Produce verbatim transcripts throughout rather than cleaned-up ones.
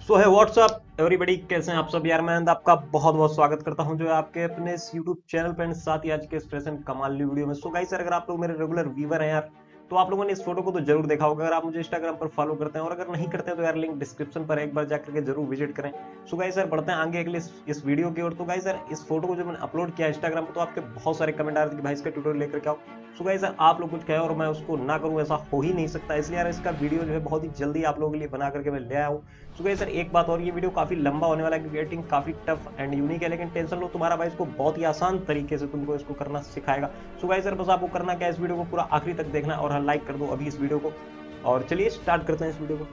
सो है WhatsApp everybody, कैसे हैं आप सब यार। मैं आपका बहुत बहुत स्वागत करता हूं जो है आपके अपने इस यूट्यूब चैनल पर साथ ही आज के इस प्रेजेंट कमाल वीडियो में। सो गाइस यार, अगर आप लोग मेरे रेगुलर व्यूवर हैं यार, तो आप लोगों ने इस फोटो को तो जरूर देखा होगा। अगर आप मुझे इंस्टाग्राम पर फॉलो करते हैं और अगर नहीं करते हैं तो यार लिंक डिस्क्रिप्शन पर एक बार जाकर के जरूर विजिट करें। सो गाइस यार, बढ़ते हैं आगे अगले इस, इस वीडियो की ओर। तो गाइस यार, इस फोटो को जो मैंने अपलोड किया इंस्टाग्राम पर, तो आपके बहुत सारे कमेंट आ रहे थे कि भाई इसका ट्यूटोरियल लेकर के आओ। सो गाइस यार, आप लोग कुछ कहे और मैं उसको ना करूं, ऐसा हो ही नहीं सकता। इसलिए यार इसका वीडियो जो है बहुत ही जल्दी आप लोगों के लिए बना करके मैं ले आया हूँ। सो गाइस सर, एक बात और, ये वीडियो काफी लंबा होने वाला है क्योंकि एडिटिंग काफी टफ एंड यूनिक है, लेकिन टेंशन लो, तुम्हारा भाई इसको बहुत ही आसान तरीके से तुमको इसको करना सिखाएगा। सो गाइस सर, बस आपको करना क्या है, इस वीडियो को पूरा आखिरी तक देखना और हाँ, लाइक कर दो अभी इस वीडियो को। और चलिए स्टार्ट करते हैं इस वीडियो को।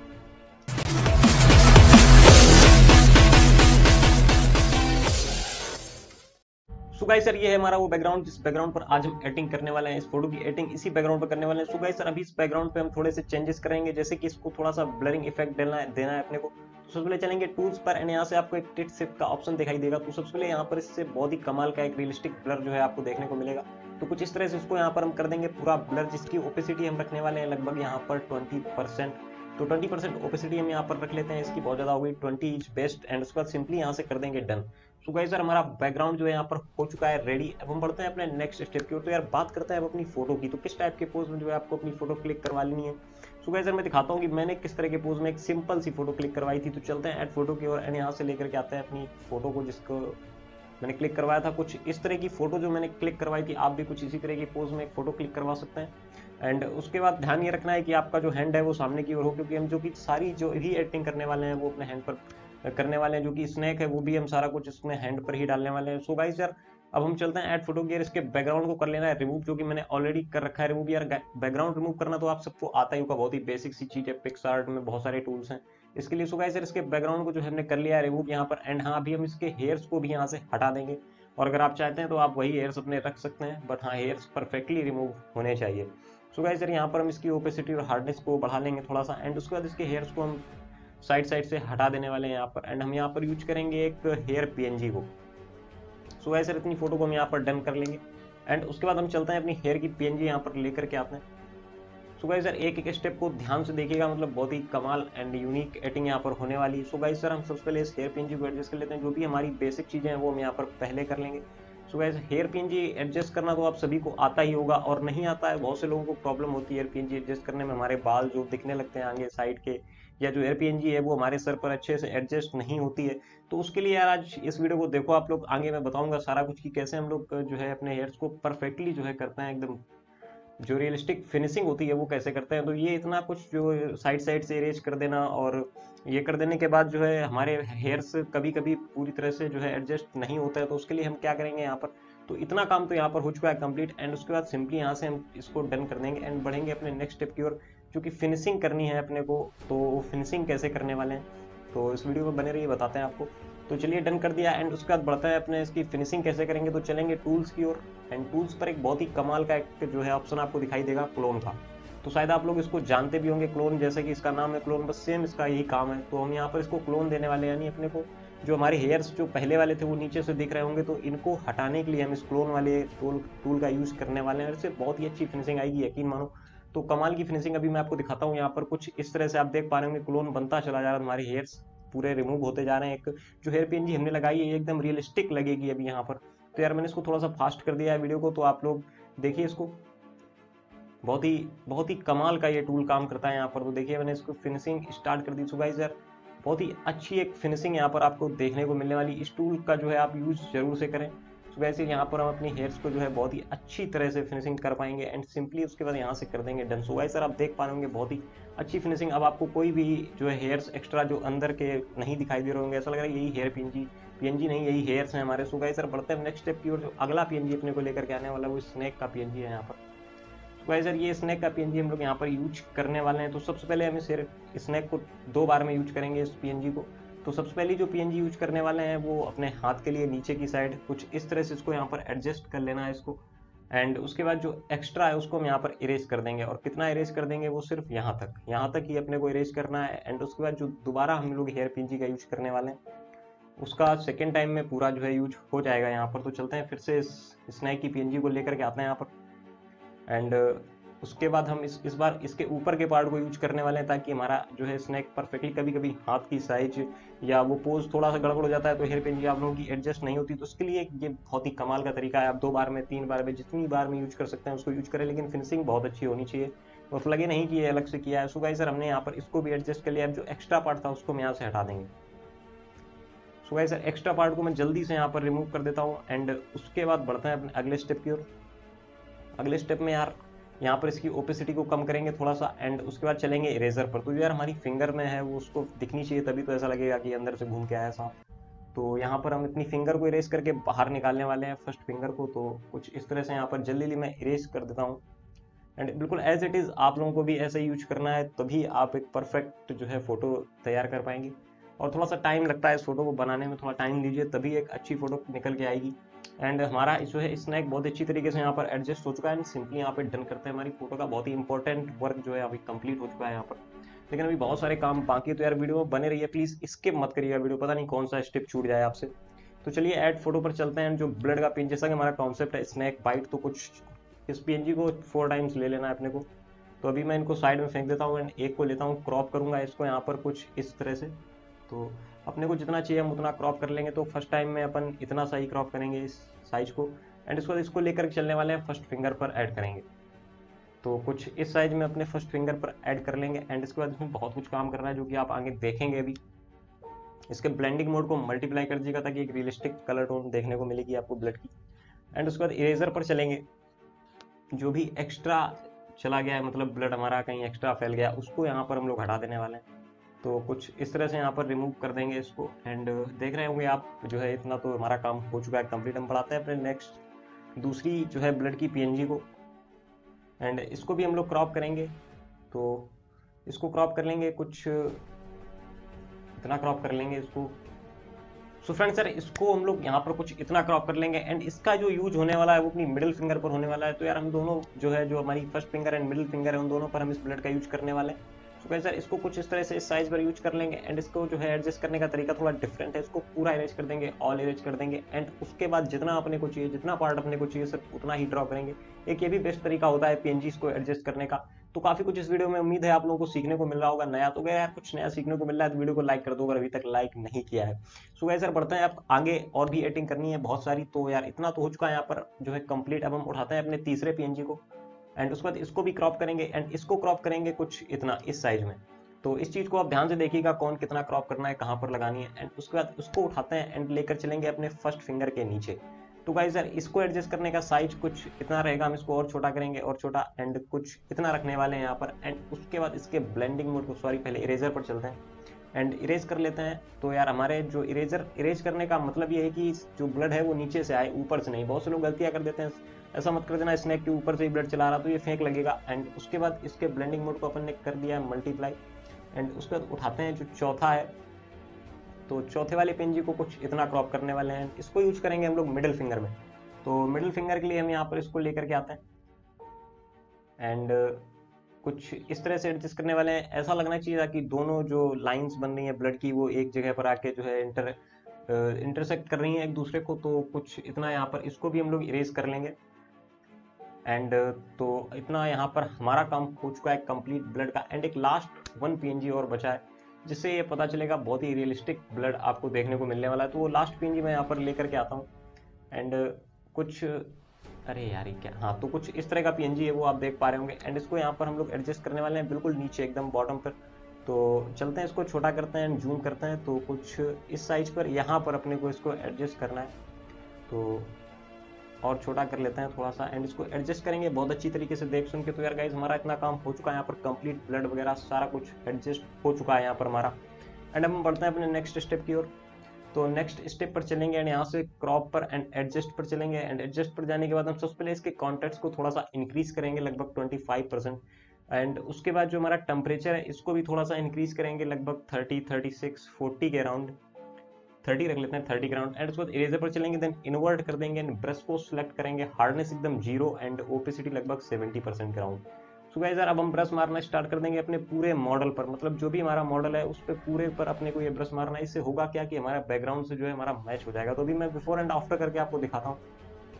सो गाइस सर, ये है हमारा वो बैकग्राउंड जिस बैकग्राउंड पर आज हम एडिटिंग करने वाले हैं। इस फोटो की एडिटिंग इसी बैकग्राउंड पर करने वाले हैं। सो गाइस सर, अभी इस बैकग्राउंड पे हम थोड़े से चेंजेस करेंगे, जैसे कि इसको थोड़ा सा ब्लरिंग इफेक्ट देना है देना है अपने को। तो सबसे पहले चलेंगे टूल्स पर एंड यहाँ से आपको एक टिट शिफ्ट का ऑप्शन दिखाई देगा। तो सबसे पहले यहाँ पर इससे बहुत ही कमाल का एक रियलिस्टिक ब्लर जो है आपको देखने को मिलेगा। तो कुछ इस तरह से इसको यहाँ पर हम कर देंगे पूरा ब्लर, जिसकी ओपेसिटी हम रखने वाले हैं लगभग यहाँ पर ट्वेंटी परसेंट। तो ट्वेंटी परसेंट ओपेसिटी हम यहाँ पर रख लेते हैं, इसकी बहुत ज्यादा हो गई, ट्वेंटी इज बेस्ट। एंड उसके बाद सिंपली यहाँ से कर देंगे डन। सो गाइस सर, हमारा बैकग्राउंड जो है यहाँ पर हो चुका है रेडी। अब हम बढ़ते हैं अपने नेक्स्ट स्टेप की ओर। तो यार बात करते हैं अब अपनी फोटो की, तो किस टाइप के पोज में जो है आपको अपनी फोटो क्लिक करवा लेनी है। सो गाइस सर, मैं दिखाता हूँ कि मैंने किस तरह के पोज में एक सिंपल सी फोटो क्लिक करवाई थी। तो चलते हैं ऐड फोटो की ओर एंड यहाँ से लेकर के आते हैं अपनी फोटो को, जिसको मैंने क्लिक करवाया था। कुछ इस तरह की फोटो जो मैंने क्लिक करवाई थी, आप भी कुछ इसी तरह की पोज में एक फोटो क्लिक करवा सकते हैं। एंड उसके बाद ध्यान ये रखना है कि आपका जो हैंड है वो सामने की ओर हो, क्योंकि हम जो कि सारी जो भी एडिटिंग करने वाले हैं वो अपने हैंड पर करने वाले हैं। जो कि स्नैक है वो भी हम सारा कुछ इसमें हैंड पर ही डालने वाले हैं। सो गाइस यार, अब हम चलते हैं ऐड फोटो की। इसके बैकग्राउंड को कर लेना है रिमूव, जो कि मैंने ऑलरेडी कर रखा है रिमूव। यार बैकग्राउंड रिमूव करना तो आप सबको आता ही होगा, बहुत ही बेसिक सी चीज है। पिक्सआर्ट में बहुत सारे टूल्स हैं इसके लिए। सो गाइस यार, इसके बैकग्राउंड को जो हमने कर लिया है रिमूव यहाँ पर। एंड हाँ, अभी हम इसके हेयर्स को भी यहाँ से हटा देंगे। और अगर आप चाहते हैं तो आप वही हेयर्स अपने रख सकते हैं, बट हाँ, हेयर्स परफेक्टली रिमूव होने चाहिए। सो गाइस यार, यहाँ पर हम इसकी ओपेसिटी और हार्डनेस को बढ़ा लेंगे थोड़ा सा। एंड उसके बाद इसके हेयर्स को हम साइड साइड से हटा देने वाले हैं यहाँ पर। एंड हम यहाँ पर यूज करेंगे एक हेयर पीएनजी को। सो गाइस यार, इतनी फोटो को हम यहाँ पर डन कर लेंगे। एंड उसके बाद हम चलते हैं अपनी हेयर की पीएनजी यहाँ पर लेकर के आते हैं। सो गाइस सर, एक एक स्टेप को ध्यान से देखिएगा, मतलब बहुत ही कमाल एंड यूनिक एडिटिंग यहाँ पर होने वाली है। सो गाइस सर, हम सबसे पहले इस हेयर पीएनजी को एडजस्ट कर लेते हैं। जो भी हमारी बेसिक चीजें हैं वो हम यहाँ पर पहले कर लेंगे। So guys, here PNG adjust करना तो आप सभी को आता ही होगा, और नहीं आता है बहुत से लोगों को प्रॉब्लम होती है हेयर पीएनजी एडजस्ट करने में। हमारे बाल जो दिखने लगते हैं आगे साइड के, या जो हेयर पीएनजी है वो हमारे सर पर अच्छे से एडजस्ट नहीं होती है। तो उसके लिए यार आज इस वीडियो को देखो आप लोग, आगे मैं बताऊंगा सारा कुछ कि कैसे हम लोग जो है अपने हेयर्स को परफेक्टली जो है करते हैं, एकदम जो रियलिस्टिक फिनिशिंग होती है वो कैसे करते हैं। तो ये इतना कुछ जो साइड साइड से इरेज कर देना, और ये कर देने के बाद जो है हमारे हेयर्स कभी कभी पूरी तरह से जो है एडजस्ट नहीं होता है। तो उसके लिए हम क्या करेंगे यहाँ पर, तो इतना काम तो यहाँ पर हो चुका है कंप्लीट। एंड उसके बाद सिंपली यहाँ से हम इसको डन कर देंगे एंड बढ़ेंगे अपने नेक्स्ट स्टेप की ओर, जो कि फिनिशिंग करनी है अपने को। तो फिनिशिंग कैसे करने वाले हैं, तो इस वीडियो में बने रहिए, बताते हैं आपको। तो चलिए डन कर दिया। एंड उसके बाद बढ़ता है अपने इसकी फिनिशिंग कैसे करेंगे। तो चलेंगे टूल्स की ओर। एंड टूल्स पर एक बहुत ही कमाल का एक जो है ऑप्शन आपको दिखाई देगा क्लोन का। तो शायद आप लोग इसको जानते भी होंगे, क्लोन, जैसे कि इसका नाम है क्लोन, बस सेम इसका यही काम है। तो हम यहाँ पर इसको क्लोन देने वाले हैं, यानी अपने को जो हमारे हेयर्स जो पहले वाले थे वो नीचे से दिख रहे होंगे, तो इनको हटाने के लिए हम इस क्लोन वाले टूल टूल का यूज करने वाले हैं। इससे बहुत ही अच्छी फिनिशिंग आएगी, यकीन मानो। तो कमाल की फिनिशिंग अभी मैं आपको दिखाता हूँ। यहाँ पर कुछ इस तरह से आप देख पा रहे होंगे, क्लोन बनता चला जा रहा है, हमारे हेयर्स पूरे रिमूव होते जा रहे हैं। एक जो हेयर पीएनजी हमने लगाई है एकदम रियलिस्टिक लगेगी अभी यहाँ पर। तो यार मैंने इसको थोड़ा सा फास्ट कर दिया है वीडियो को, तो आप लोग देखिए इसको। बहुत ही बहुत ही कमाल का ये टूल काम करता है यहाँ पर। तो देखिए मैंने इसको फिनिशिंग स्टार्ट कर दी। सो गाइस यार, बहुत ही अच्छी एक फिनिशिंग यहाँ पर आपको देखने को मिलने वाली। इस टूल का जो है आप यूज जरूर से करें। सो वैसे यहाँ पर हम अपनी हेयर्स को जो है बहुत ही अच्छी तरह से फिनिशिंग कर पाएंगे। एंड सिंपली उसके बाद यहाँ से कर देंगे डन। सो गाइस सर, आप देख पा रहे होंगे बहुत ही अच्छी फिनिशिंग। अब आपको कोई भी जो है हेयर्स एक्स्ट्रा जो अंदर के नहीं दिखाई दे रहे होंगे, ऐसा लग रहा है यही हेयर पीएनजी पीएनजी नहीं, यही हेयर्स हैं हमारे। सो गाइस सर, बढ़ते हैं नेक्स्ट स्टेप की ओर। जो अगला पीएनजी अपने को लेकर के आने वाला वो स्नेक का पीएनजी है यहाँ पर। गाइस यार, ये स्नैक का पीएनजी हम लोग यहाँ पर यूज करने वाले हैं। तो सबसे पहले हम इस स्नैक को दो बार में यूज करेंगे इस पीएनजी को। तो सबसे पहले जो पीएनजी यूज करने वाले हैं वो अपने हाथ के लिए नीचे की साइड कुछ इस तरह से इसको यहाँ पर एडजस्ट कर लेना है इसको। एंड उसके बाद जो एक्स्ट्रा है उसको हम यहाँ पर इरेज कर देंगे। और कितना इरेज कर देंगे, वो सिर्फ यहाँ तक यहाँ तक ही अपने को इरेज करना है। एंड उसके बाद जो दोबारा हम लोग हेयर पीएनजी का यूज करने वाले हैं उसका सेकेंड टाइम में पूरा जो है यूज हो जाएगा यहाँ पर। तो चलते हैं फिर से इस स्नैक की पीएनजी को लेकर के आते हैं यहाँ पर। एंड उसके बाद हम इस इस बार इसके ऊपर के पार्ट को यूज करने वाले हैं, ताकि हमारा जो है स्नैक परफेक्टली, कभी कभी हाथ की साइज या वो पोज थोड़ा सा गड़बड़ हो जाता है तो हेयर पिन आप लोगों की एडजस्ट नहीं होती, तो उसके लिए ये बहुत ही कमाल का तरीका है। आप दो बार में, तीन बार में, जितनी बार में यूज कर सकते हैं उसको यूज करें, लेकिन फिनिशिंग बहुत अच्छी होनी चाहिए, बस लगे नहीं कि ये अलग से किया है। सो गाइस सर हमने यहाँ पर इसको भी एडजस्ट कर लिया। अब जो एक्स्ट्रा पार्ट था उसको हम यहाँ से हटा देंगे। So guys sir extra part को मैं जल्दी से यहाँ पर रिमूव कर देता हूँ, एंड उसके बाद बढ़ते हैं अपने अगले स्टेप की ओर। अगले स्टेप में यार यहाँ पर इसकी ओपेसिटी को कम करेंगे थोड़ा सा, एंड उसके बाद चलेंगे इरेजर पर। तो यार हमारी फिंगर में है वो उसको दिखनी चाहिए, तभी तो ऐसा लगेगा कि अंदर से घूम के आया सांप। तो यहाँ पर हम इतनी फिंगर को इरेज करके बाहर निकालने वाले हैं, फर्स्ट फिंगर को। तो कुछ इस तरह से यहाँ पर जल्दी मैं इरेज कर देता हूँ, एंड बिल्कुल एज इट इज आप लोगों को भी ऐसे यूज करना है, तभी आप एक परफेक्ट जो है फोटो तैयार कर पाएंगे। और थोड़ा सा टाइम लगता है इस फोटो को बनाने में, थोड़ा टाइम दीजिए तभी एक अच्छी फोटो निकल के आएगी। एंड हमारा जो है स्नैक बहुत अच्छी तरीके से यहाँ पर एडजस्ट हो चुका है, एंड सिंपली यहाँ पे डन करते हैं। हमारी फोटो का बहुत ही इंपॉर्टेंट वर्क जो है अभी कंप्लीट हो चुका है यहाँ पर, लेकिन अभी बहुत सारे काम बाकी। तो यार वीडियो बने रहिए प्लीज, स्किप मत करिएगा वीडियो, पता नहीं कौन सा स्टेप छूट जाए आपसे। तो चलिए ऐड फोटो पर चलते हैं। जो ब्लड का पिन, जैसा कि हमारा कॉन्सेप्ट है स्नैक बाइट, तो कुछ इस पीएनजी को फोर टाइम्स ले लेना है अपने को। तो अभी मैं इनको साइड में फेंक देता हूँ, एंड एक को लेता हूँ, क्रॉप करूंगा इसको यहाँ पर कुछ इस तरह से। तो अपने को जितना चाहिए हम उतना क्रॉप कर लेंगे। तो फर्स्ट टाइम में अपन इतना सा ही क्रॉप करेंगे इस साइज को, एंड इसको इसको लेकर चलने वाले हैं, फर्स्ट फिंगर पर ऐड करेंगे। तो कुछ इस साइज में अपने फर्स्ट फिंगर पर ऐड कर लेंगे, एंड इसके बाद इसमें बहुत कुछ काम करना है जो कि आप आगे देखेंगे। अभी इसके ब्लेंडिंग मोड को मल्टीप्लाई कर दीजिएगा, ताकि एक रियलिस्टिक कलर टोन देखने को मिलेगी आपको ब्लड की। एंड उसके बाद इरेजर पर चलेंगे, जो भी एक्स्ट्रा चला गया है, मतलब ब्लड हमारा कहीं एक्स्ट्रा फैल गया, उसको यहाँ पर हम लोग हटा देने वाले हैं। तो कुछ इस तरह से यहाँ पर रिमूव कर देंगे इसको, एंड देख रहे होंगे आप जो है इतना तो हमारा काम हो चुका है कंप्लीट। हम बढ़ाते हैं अपने नेक्स्ट दूसरी जो है ब्लड की पीएनजी को, एंड इसको भी हम लोग क्रॉप करेंगे। तो इसको क्रॉप कर लेंगे, कुछ इतना क्रॉप कर लेंगे इसको। सो फ्रेंड सर इसको हम लोग यहाँ पर कुछ इतना क्रॉप कर लेंगे, एंड इसका जो यूज होने वाला है वो अपनी मिडिल फिंगर पर होने वाला है। तो यार हम दोनों जो है, जो हमारी first finger and middle finger है, उन दोनों पर हम इस ब्लड का यूज करने वाले हैं। तो गाइस सर इसको कुछ इस तरह से इस साइज पर यूज कर लेंगे, एंड इसको जो है एडजस्ट करने का तरीका थोड़ा डिफरेंट है। इसको पूरा इरेज कर देंगे, ऑल इरेज कर देंगे, एंड उसके बाद जितना अपने को चाहिए, जितना पार्ट अपने को चाहिए सिर्फ उतना ही ड्रॉ करेंगे। एक ये भी बेस्ट तरीका होता है पीएनजीज को एडजस्ट करने का। तो काफी कुछ इस वीडियो में उम्मीद है आप लोगों को सीखने को मिल रहा होगा नया। तो यार कुछ नया सीखने को मिल रहा है तो वीडियो को लाइक कर दो, अगर अभी तक लाइक नहीं किया है। सो गाइस सर बढ़ते हैं, आप आगे और भी एडिटिंग करनी है बहुत सारी। तो यार इतना तो हो चुका है यहाँ पर जो है कंप्लीट। अब हम उठाते हैं अपने तीसरे पीएनजी को, एंड उसके बाद इसको भी क्रॉप करेंगे, एंड इसको क्रॉप करेंगे कुछ इतना इस साइज में। तो इस चीज को आप ध्यान से देखिएगा, कौन कितना क्रॉप करना है, कहां पर लगानी है। एंड उसके बाद उसको उठाते हैं एंड लेकर चलेंगे अपने फर्स्ट फिंगर के नीचे। तो गाइस यार इसको एडजस्ट करने का साइज कुछ इतना रहेगा, हम इसको और छोटा करेंगे और छोटा, एंड कुछ इतना रखने वाले हैं यहाँ पर। एंड उसके बाद इसके ब्लेंडिंग मोड को, सॉरी पहले इरेजर पर चलते हैं एंड इरेज कर लेते हैं। तो यार हमारे जो इरेजर इरेज करने का मतलब ये है कि जो ब्लड है वो नीचे से आए, ऊपर से नहीं। बहुत से लोग गलतियां कर देते हैं, ऐसा मत कर देना स्नैक के ऊपर से ही ब्लड चला रहा तो ये फेंक लगेगा। एंड उसके बाद इसके ब्लेंडिंग मोड को अपन ने कर दिया है मल्टीप्लाई, एंड उसके बाद उठाते हैं जो चौथा है। तो चौथे वाले पीएनजी को कुछ इतना क्रॉप करने वाले हैं, इसको यूज करेंगे हम लोग मिडिल फिंगर में। तो मिडिल फिंगर के लिए हम यहाँ पर इसको लेकर के आते हैं, एंड कुछ इस तरह से एडजस्ट करने वाले हैं। ऐसा लगना चाहिए कि दोनों जो लाइंस बन रही है ब्लड की वो एक जगह पर आके जो है इंटर इंटरसेक्ट कर रही हैं एक दूसरे को। तो कुछ इतना यहाँ पर इसको भी हम लोग इरेज कर लेंगे, एंड तो इतना यहाँ पर हमारा काम हो चुका है कंप्लीट ब्लड का। एंड एक लास्ट वन पीएनजी और बचा है, जिससे ये पता चलेगा बहुत ही रियलिस्टिक ब्लड आपको देखने को मिलने वाला है। तो वो लास्ट पीएनजी मैं यहाँ पर लेकर के आता हूँ, एंड कुछ अरे यार क्या, हाँ तो कुछ इस तरह का पीएनजी है वो आप देख पा रहे होंगे। एंड इसको यहाँ पर हम लोग एडजस्ट करने वाले हैं बिल्कुल नीचे एकदम बॉटम पर। तो चलते हैं इसको छोटा करते हैं एंड जूम करते हैं। तो कुछ इस साइज पर यहाँ पर अपने को इसको एडजस्ट करना है, तो और छोटा कर लेते हैं थोड़ा सा, एंड इसको एडजस्ट करेंगे बहुत अच्छी तरीके से देख सुन के। तो यार गाइज हमारा इतना काम हो चुका है यहाँ पर कंप्लीट, ब्लड वगैरह सारा कुछ एडजस्ट हो चुका है यहाँ पर हमारा। एंड अब हम बढ़ते हैं अपने नेक्स्ट स्टेप की ओर। तो नेक्स्ट स्टेप पर चलेंगे एंड यहाँ से क्रॉप पर एंड एडजस्ट पर चलेंगे। एंड एडजस्ट पर जाने के बाद हम सबसे पहले इसके कॉन्टेक्ट्स को थोड़ा सा इंक्रीज करेंगे लगभग ट्वेंटी फाइव परसेंट। एंड उसके बाद जो हमारा टेम्परेचर है इसको भी थोड़ा सा इंक्रीज करेंगे लगभग थर्टी, थर्टी सिक्स, फोर्टी के अराउंड, थर्टी रख लेते हैं, थर्टी के अराउंड। एंड उसके बाद इरेजर पर चलेंगे, देन इन्वर्ट कर देंगे एंड ब्रश को सिलेक्ट करेंगे, हार्डनेस एकदम जीरो एंड ओपेसिटी लगभग सेवेंटी परसेंट के अराउंड। सो गाइस यार अब हम ब्रश मारना स्टार्ट कर देंगे अपने पूरे मॉडल पर, मतलब जो भी हमारा मॉडल है उस पर पूरे पर अपने को ये ब्रश मारना है। इससे होगा क्या कि हमारा बैकग्राउंड से जो है हमारा मैच हो जाएगा। तो अभी मैं बिफोर एंड आफ्टर करके आपको दिखाता हूँ।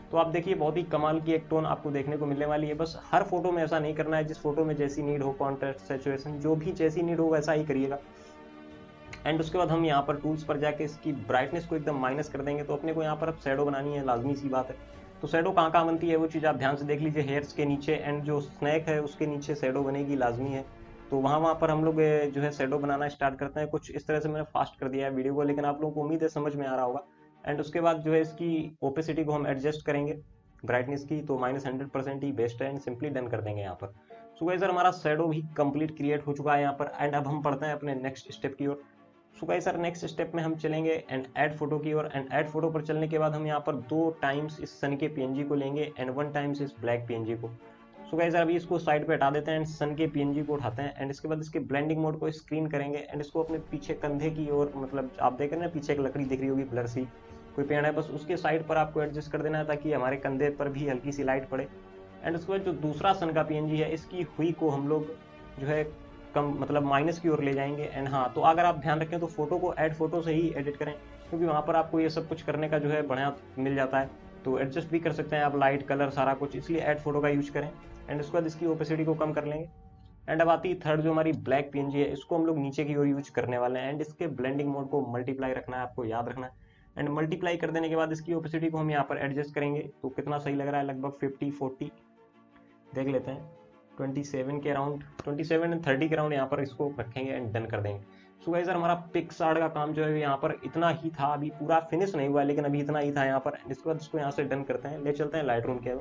तो आप देखिए बहुत ही कमाल की एक टोन आपको देखने को मिलने वाली है। बस हर फोटो में ऐसा नहीं करना है, जिस फोटो में जैसी नीड हो, कॉन्ट्रास्ट, सैचुरेशन, जो भी जैसी नीड हो वैसा ही करिएगा। एंड उसके बाद हम यहाँ पर टूल्स पर जाके इसकी ब्राइटनेस को एकदम माइनस कर देंगे। तो अपने को यहाँ पर अब शैडो बनानी है, लाजमी सी बात है। तो शैडो कहाँ कहाँ बनती है वो चीज़ आप ध्यान से देख लीजिए। हेयर्स के नीचे एंड जो स्नैक है उसके नीचे शैडो बनेगी, लाजमी है। तो वहाँ वहाँ पर हम लोग जो है शैडो बनाना स्टार्ट करते हैं। कुछ इस तरह से मैंने फास्ट कर दिया है वीडियो को, लेकिन आप लोगों को उम्मीद है समझ में आ रहा होगा। एंड उसके बाद जो है इसकी ओपेसिटी को हम एडजस्ट करेंगे ब्राइटनेस की, तो माइनस हंड्रेड परसेंट ही बेस्ट है। एंड सिंपली डन कर देंगे यहाँ पर। सो गाइस सर हमारा शैडो भी कंप्लीट क्रिएट हो चुका है यहाँ पर। एंड अब हम पढ़ते हैं अपने नेक्स्ट स्टेप की ओर। So guys sir next step में हम चलेंगे एंड ऐड फोटो की ओर। एंड ऐड फोटो पर चलने के बाद हम यहाँ पर दो टाइम्स इस सन के पीएनजी को लेंगे एंड वन टाइम्स इस ब्लैक पीएनजी को। सो गाइस सर अभी इसको साइड पे हटा देते हैं एंड सन के पीएनजी को उठाते हैं। एंड इसके बाद इसके ब्लेंडिंग मोड को स्क्रीन करेंगे एंड इसको अपने पीछे कंधे की ओर, मतलब आप देख रहे हैं पीछे एक लकड़ी दिख रही होगी ब्लर सी, कोई पेड़ है, बस उसके साइड पर आपको एडजस्ट कर देना है ताकि हमारे कंधे पर भी हल्की सी लाइट पड़े। एंड उसके बाद जो दूसरा सन का पीएनजी है इसकी हुई को हम लोग जो है कम मतलब माइनस की ओर ले जाएंगे। एंड हाँ, तो अगर आप ध्यान रखें तो फोटो को ऐड फोटो से ही एडिट करें, क्योंकि वहाँ पर आपको ये सब कुछ करने का जो है बढ़िया मिल जाता है। तो एडजस्ट भी कर सकते हैं आप, लाइट, कलर, सारा कुछ, इसलिए ऐड फोटो का यूज करें। एंड उसके बाद इसकी ओपेसिटी को कम कर लेंगे। एंड अब आती है थर्ड जो हमारी ब्लैक पीएनजी है, इसको हम लोग नीचे की ओर यूज करने वाले हैं। एंड इसके ब्लेंडिंग मोड को मल्टीप्लाई रखना है, आपको याद रखना है। एंड मल्टीप्लाई कर देने के बाद इसकी ओपेसिटी को हम यहाँ पर एडजस्ट करेंगे। तो कितना सही लग रहा है, लगभग फिफ्टी फोर्टी देख लेते हैं, सत्ताईस के अराउंड, सत्ताईस एंड तीस के अराउंड यहाँ पर इसको रखेंगे एंड डन कर देंगे। सो गाइस सर हमारा पिक्सआर्ट का काम जो है यहाँ पर इतना ही था, अभी पूरा फिनिश नहीं हुआ लेकिन अभी इतना ही था यहाँ पर। इसके बाद इसको यहाँ से डन करते हैं, ले चलते हैं लाइट रूम के।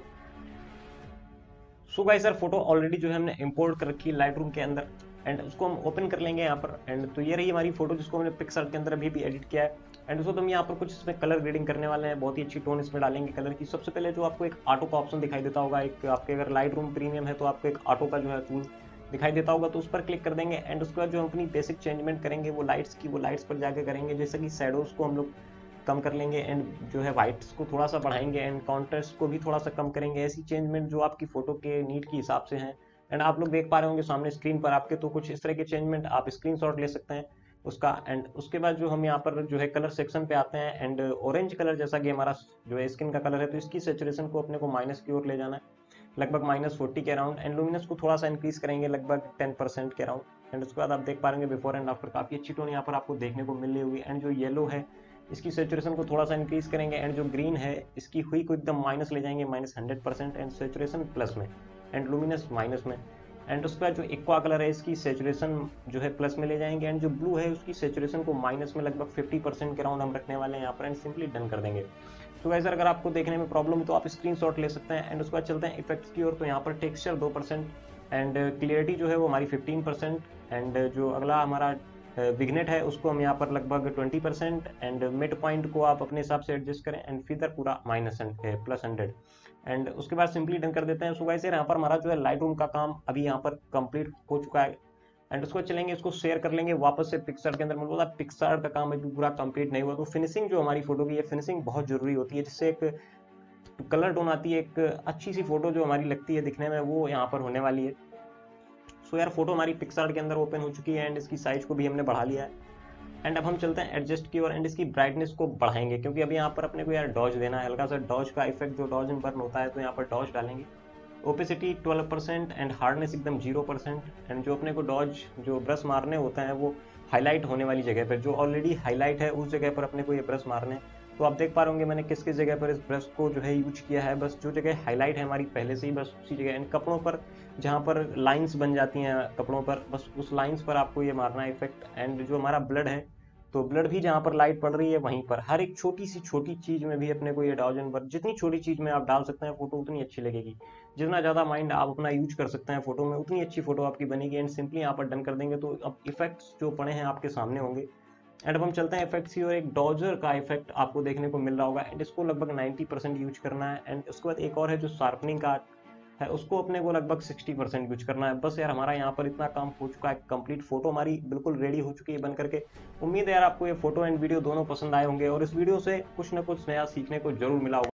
So guys sir photo already जो है हमने इंपोर्ट कर रखी है लाइट रूम के अंदर एंड उसको हम ओपन कर लेंगे यहाँ पर। एंड तो ये रही हमारी फोटो जिसको हमने पिक्सआर्ट के अंदर अभी भी एडिट किया है। एंड उसको हम यहाँ पर कुछ इसमें कलर ग्रेडिंग करने वाले हैं, बहुत ही अच्छी टोन इसमें डालेंगे कलर की। सबसे पहले जो आपको एक ऑटो का ऑप्शन दिखाई देता होगा, एक आपके अगर लाइट रूम प्रीमियम है तो आपको एक ऑटो का जो है टूल दिखाई देता होगा, तो उस पर क्लिक कर देंगे। एंड उसके बाद जो हम अपनी बेसिक चेंजमेंट करेंगे वो लाइट्स की, वो लाइट्स पर जाकर करेंगे। जैसे कि शैडोज को हम लोग कम कर लेंगे एंड जो है वाइट्स को थोड़ा सा बढ़ाएंगे एंड कॉन्ट्रास्ट को भी थोड़ा सा कम करेंगे। ऐसी चेंजमेंट जो आपकी फोटो के नीड के हिसाब से हैं। एंड आप लोग देख पा रहे होंगे सामने स्क्रीन पर आपके, तो कुछ इस तरह के चेंजमेंट आप स्क्रीनशॉट ले सकते हैं उसका। एंड उसके बाद जो हम यहाँ पर जो है कलर सेक्शन पे आते हैं एंड ऑरेंज कलर जैसा कि हमारा जो है स्किन का कलर है, तो इसकी सैचुरेशन को अपने को माइनस की ओर ले जाना है, लगभग माइनस फोर्टी के अराउंड। एंड लुमिनस को थोड़ा सा इंक्रीज करेंगे, लगभग टेन परसेंट के अराउंड। एंड उसके बाद आप देख पा रहे बिफोर एंड आफ्टर काफी अच्छी टोन यहाँ पर आपको देखने को मिल रही होगी। एंड जो येलो है इसकी सैचुरेशन को थोड़ा सा इंक्रीज करेंगे। एंड जो ग्रीन है इसकी हुई को एकदम माइनस ले जाएंगे, minus hundred percent and saturation plus में एंड लुमिनस माइनस में। एंड उसके बाद जो एक्वा कलर है इसकी सैचुरेशन जो है प्लस में ले जाएंगे। एंड जो ब्लू है उसकी सैचुरेशन को माइनस में लगभग फिफ्टी परसेंट के अराउंड हम रखने वाले हैं यहाँ पर। एंड सिंपली डन कर देंगे। तो गाइस अगर आपको देखने में प्रॉब्लम है तो आप स्क्रीनशॉट ले सकते हैं। एंड उसके बाद चलते हैं इफेक्ट्स की ओर। तो यहाँ पर टेक्सचर दो परसेंट एंड क्लियरिटी जो है वो हमारी फिफ्टीन परसेंट। एंड जो अगला हमारा विग्नेट है उसको हम यहाँ पर लगभग twenty percent. And mid point को आप अपने हिसाब से एडजस्ट करें। एंड फिदर पूरा माइनस प्लस हंड्रेड। एंड उसके बाद सिंपली डन कर देते हैं। सो गाइस यहाँ पर हमारा जो है लाइट रूम का काम अभी यहाँ पर कंप्लीट हो चुका है। एंड उसको चलेंगे, इसको शेयर कर लेंगे वापस से पिक्सआर्ट के अंदर। मतलब बोला पिक्सआर्ट का काम अभी पूरा कंप्लीट नहीं हुआ, तो फिनिशिंग जो हमारी फोटो की है, फिनिशिंग बहुत जरूरी होती है, जिससे एक कलर टोन आती है, एक अच्छी सी फोटो जो हमारी लगती है दिखने में, वो यहाँ पर होने वाली है। सो यार फोटो हमारी पिक्सआर्ट के अंदर ओपन हो चुकी है एंड इसकी साइज को भी हमने बढ़ा लिया है। एंड अब हम चलते हैं एडजस्ट की ओर एंड इसकी ब्राइटनेस को बढ़ाएंगे, क्योंकि अभी यहाँ पर अपने को यार डॉज देना है, हल्का सा डॉज का इफेक्ट, जो डॉज एंड बर्न होता है, तो यहाँ पर डॉज डालेंगे। Opacity twelve percent and hardness एकदम जीरो परसेंट। एंड जो अपने को डॉज जो ब्रश मारने होते हैं वो हाईलाइट होने वाली जगह पर, जो ऑलरेडी हाईलाइट है उस जगह पर अपने को ये ब्रश मारने। तो आप देख पा रहे होंगे मैंने किस किस जगह पर इस ब्रश को जो है यूज किया है। बस जो जगह हाईलाइट है हमारी पहले से ही, बस उसी जगह। एंड कपड़ों पर जहाँ पर लाइंस बन जाती हैं कपड़ों पर, बस उस लाइंस पर आपको ये मारना है इफेक्ट। एंड जो हमारा ब्लड है, तो ब्लड भी जहाँ पर लाइट पड़ रही है वहीं पर, हर एक छोटी सी छोटी चीज में भी अपने को ये डॉज एंड बर्न, जितनी छोटी चीज में आप डाल सकते हैं फोटो उतनी अच्छी लगेगी। जितना ज्यादा माइंड आप अपना यूज कर सकते हैं फोटो में, उतनी अच्छी फोटो आपकी बनेगी। एंड सिंपली यहाँ पर डन कर देंगे तो अब इफेक्ट्स जो पड़े हैं आपके सामने होंगे। एंड अब हम चलते हैं इफेक्ट्स की ओर। एक डॉजर का इफेक्ट आपको देखने को मिल रहा होगा एंड इसको लगभग नाइंटी परसेंट यूज करना है। एंड उसके बाद एक और है जो शार्पनिंग का है, उसको अपने को लगभग सिक्सटी परसेंट यूज करना है। बस यार हमारा यहाँ पर इतना काम हो चुका है, कंप्लीट फोटो हमारी बिल्कुल रेडी हो चुकी है बन करके। उम्मीद है यार आपको ये फोटो एंड वीडियो दोनों पसंद आए होंगे और इस वीडियो से कुछ ना कुछ नया सीखने को जरूर मिला होगा।